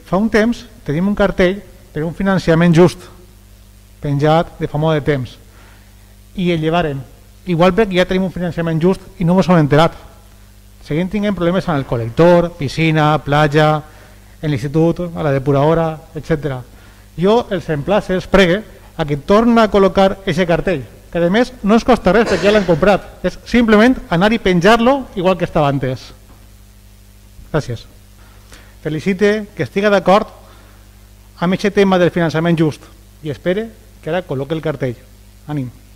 fa un temps tenim un cartell per un finançament just penjat de fa molt de temps i el llevaren, igual perquè ja tenim un finançament just i no ens hem enterat. Seguim tinguent problemes amb el col·lector, piscina, platja, en l'institut, a la depuradora, etc. Jo els emplace, els pregue a que torna a col·locar aquest cartell, que a més no ens costa res perquè ja l'han comprat, és simplement anar i penjar-lo igual que estava antes. Gràcies. Felicite que estigui d'acord amb aquest tema del finançament just i espere que ara col·loque el cartell. Ànim.